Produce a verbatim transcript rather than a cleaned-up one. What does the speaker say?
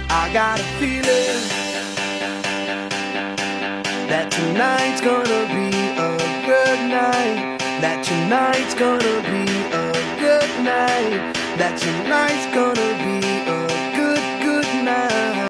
I got a feeling that tonight's gonna be a good night. That tonight's gonna be a good night. That tonight's gonna be a